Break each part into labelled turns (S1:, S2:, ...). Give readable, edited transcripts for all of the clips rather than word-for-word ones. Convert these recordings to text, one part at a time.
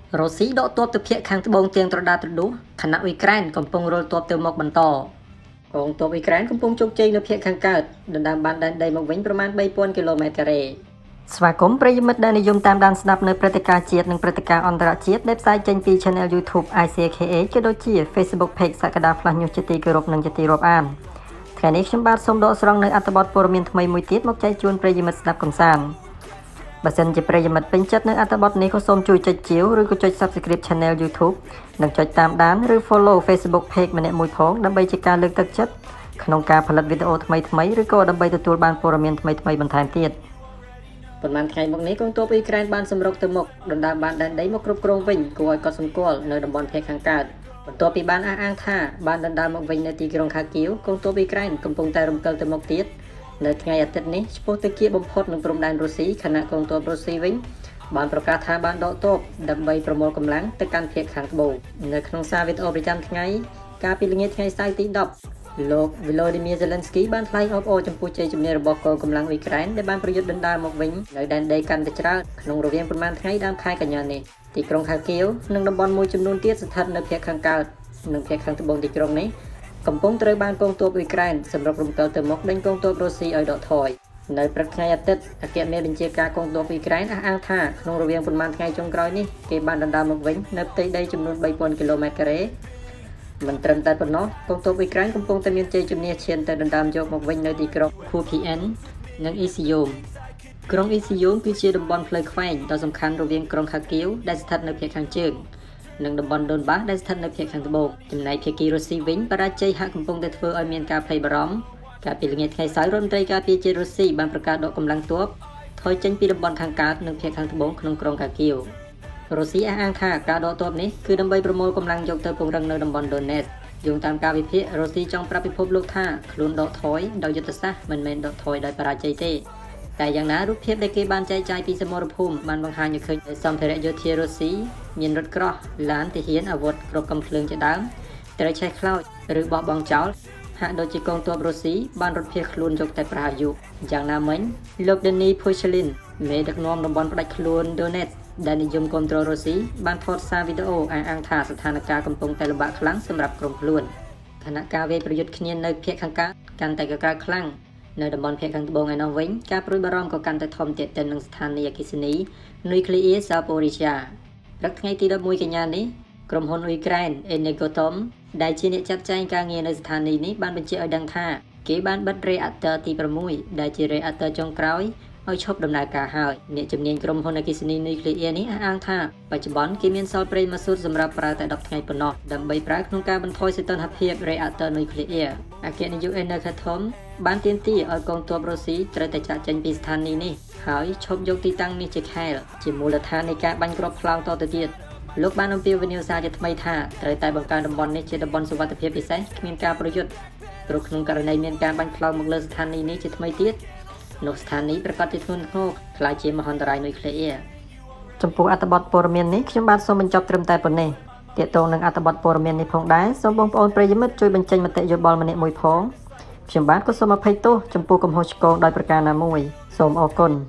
S1: រុស្ស៊ីដកទ័ពទៅភាគខាងត្បូងទៀងត្រដាត្រដួសខណៈអ៊ុយក្រែនកំពុងរុលទ័ពទៅមុខបន្តកងទ័ពអ៊ុយក្រែនកំពុងជោគជ័យនៅភាគខាងកើតដណ្ដើមបានដែនដីមកវិញប្រមាណ 3000 គីឡូម៉ែត្រការ៉េស្វាគមន៍ប្រិយមិត្តដែលនិយមតាមដានស្ដាប់នៅព្រឹត្តិការណ៍ជាតិនិងព្រឹត្តិការណ៍អន្តរជាតិដែលផ្សាយចេញពី Channel YouTube ISHARE ក៏ដូចជា Facebook Page សក្តា Flash News ជាទីគោរពនិងជាទីរាប់អានថ្ងៃនេះខ្ញុំបាទសូមដកស្រង់នៅអត្ថបទព័ត៌មានថ្មីមួយទៀតមកចែកជូនប្រិយមិត្តស្ដាប់កំសាន្តបើសិនជាប្រិយមិត្តពេញចិត្តនៅអត្ថបទនេះក៏សូមជួយចុចជាវឬក៏ចុច Subscribe Channel YouTube និងចុចតាមដានឬ Follow Facebook Page ម្នាក់មួយផងដើម្បីជាការលើកទឹកចិត្តក្នុងការផលិតវីដេអូថ្មីៗឬក៏ដើម្បីទទួលបានព័ត៌មានថ្មីៗបន្ថែមទៀតប៉ុន្មានថ្ងៃមកនេះកងទ័ពអ៊ុយក្រែនបានសម្រុកទៅមុខដណ្ដើមបានដែនដីមកគ្រប់គ្រងវិញគួរឲ្យកត់សម្គាល់នៅតំបន់ភាគខាងកើតបន្ទាប់ពីបានអះអាងថាបានដណ្ដើមមកវិញនៅទីក្រុងខាគៀវកងទ័ពអ៊ុយក្រែនកំពុងតែរំកិលទៅមុខទៀតនៅថ្ងៃអាទិត្យនេះឆ្ពោះទៅគៀកបំផុតនឹងព្រំដែនរុស្ស៊ីខណៈកងទ័ពរុស្ស៊ីវិញបានប្រកាសថាបានដកទ័ពដើម្បីប្រមូលកម្លាំងទៅកាន់ភាគខាងត្បូងនៅក្នុងសារវីដេអូប្រចាំថ្ងៃកាលពីល្ងាចថ្ងៃសៅរ៍ទី10លោក Volodymyr Zelensky បានថ្លែងអបអរចំពោះជ័យជំនះរបស់កងកម្លាំងអ៊ុយក្រែនដែលបានប្រយុទ្ធដណ្ដើមមកវិញនៅដែនដីកាន់តែច្រើនក្នុងរវាងប្រមាណថ្ងៃដើមខែកញ្ញានេះទីក្រុងខាគៀវនិងតំបន់មួយចំនួនទៀតស្ថិតនៅភាគខាងកើតនិងភាគខាងត្បូងទីក្រុងនេះកំពុងត្រូវបានកងទ័ពអ៊ុយក្រែនសម្រុករំកិលទៅមុខដេញកងទ័ពរុស្ស៊ីឲ្យដកថយនៅព្រឹកថ្ងៃអាទិត្យអគ្គមេបញ្ជាការកងទ័ពអ៊ុយក្រែនអះអាងថាក្នុងរវាងប្រមាណថ្ងៃចុងក្រោយនេះគេបានដណ្ដើមមកវិញនៅផ្ទៃដីចំនួន 3000 គីឡូម៉ែត្រការ៉េមិនត្រឹមតែប៉ុណ្ណោះកងទ័ពអ៊ុយក្រែនកំពុងតែមានជ័យជំនះឈានទៅដណ្ដើមយកមកវិញនៅទីក្រុង Kupian និង ISHARE ក្រុង ISHARE គឺជាតំបន់ផ្លូវខ្វែងដ៏សំខាន់រវាងក្រុងខាគៀវដែលស្ថិតនៅភាគខាងជើងនិងតំបន់ដូនបាសដែលស្ថិតនៅភាគខាងត្បូងចំណែកភាគីរុស្ស៊ីវិញបរាជ័យហាក់កំពុងតែធ្វើឲ្យមានការភ័យបារម្ភកាលពីល្ងាចថ្ងៃសៅរ៍រដ្ឋមន្ត្រីការពារជាតិរុស្ស៊ីបានប្រកាសដកកម្លាំងទ័ពថយចេញពីតំបន់ខាងកើតនិងភាគខាងត្បូងក្នុងក្រុងខាគៀវរុស្ស៊ីអះអាងថាការដកទ័ពនេះគឺដើម្បីប្រមូលកម្លាំងយកទៅពង្រឹងនៅតំបន់ដូណេតយោងតាមការវិភាគរុស្ស៊ីចង់ប្រាប់ពិភពលោកថាខ្លួនដកថយដោយយុទ្ធសាស្ត្រមិនមែនដកថយដោយបរាជ័យទេតែយ៉ាងណារូបភាពដែលគេបានចែកចាយពីសមរភូមិបានបង្ហាញឲ្យឃើញសម្ភារៈយោធារុស្ស៊ីមានរថក្រោះឡានទាហានអាវុធគ្រប់កំភ្លើងជាដើមត្រូវឆេះខ្លោចឬបោះបង់ចោលហាក់ដូចជាកងទ័ពរុស្ស៊ីបានរត់ភៀសខ្លួនយកតែប្រហារយុយ៉ាងណាមិញលោក Denis Pushilin មេដឹកនាំតំបន់ផ្ដាច់ខ្លួនដូណេតដែលនិយមគ្រប់គ្រងរុស្ស៊ីបានថតសារវីដេអូអះអាងថាស្ថានភាពកំពុងតែលំបាកខ្លាំងសម្រាប់ក្រុមខ្លួនខណៈការវាយប្រយុទ្ធគ្នានៅភាគខាងកើតកាន់តែកក្តៅខ្លាំងនៅតំបន់ភាគខាងត្បូងឯនោះវិញការព្រួយបារម្ភក៏កាន់តែធំទាក់ទិននឹងស្ថានីយអគ្គិសនីនុយក្លេអ៊ែរ Zaporizhzhia ព្រឹកថ្ងៃទី11កញ្ញានេះក្រុមហ៊ុនអ៊ុយក្រែន Energoatom ដែលជាអ្នកចាត់ចែងការងារនៅស្ថានីយ៍នេះបានបញ្ជាក់ឲ្យដឹងថាគេបានបិទ reactor ទី6ដែលជា reactor ចុងក្រោយឲ្យឈប់ដំណើរការហើយអ្នកជំនាញក្រុមហ៊ុនអគ្គិសនីនុយក្លេអ៊ែរនេះអះអាងថាបច្ចុប្បន្នគេមានសល់ប្រេងម៉ាស៊ូតសម្រាប់ប្រើតែ10ថ្ងៃប៉ុណ្ណោះដើម្បីប្រើក្នុងការបន្ថយសីតុណ្ហភាព reactor នុយក្លេអ៊ែរអគ្គនាយក Energoatom បានទាមទារឲ្យកងទ័ពរុស្ស៊ីត្រូវតែចាក់ចេញពីស្ថានីយ៍នេះហើយឈប់យកទីតាំងនេះជាខែលជាមូលដ្ឋាននៃការបាញ់គ្រាប់ផ្លោងតទៅទៀតលោកបានអំពាវនាវសារជាថ្មីថាត្រូវតែបង្កើនតំបន់នេះជាតំបន់សុវត្ថិភាពពិសេសគ្មានការប្រយុទ្ធព្រោះក្នុងករណីមានការបាញ់ផ្លោងមកលើស្ថានីយ៍នេះជាថ្មីទៀតនោះស្ថានីយ៍ប្រកាសជាធ្ងន់ធ្ងរខ្លាចជាមហន្តរាយនុយក្លេអ៊ែរចំពោះអត្ថបទព័ត៌មាននេះខ្ញុំបាទសូមបញ្ចប់ត្រឹមតែប៉ុណ្ណេះទាក់ទងនឹងអត្ថបទព័ត៌មាននេះផងដែរសូមបងប្អូនប្រិយមិត្តជួយបញ្ចេញមតិយោបល់ម្នាក់មួយផងខ្ញុំបាទក៏សូមអភ័យទោសចំពោះកំហុសឆ្គងដោយប្រការណាមួយសូមអរគុណ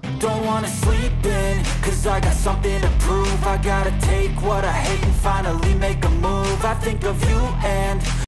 S2: Cause I got something to prove I gotta take what I hate and finally make a move I think of you and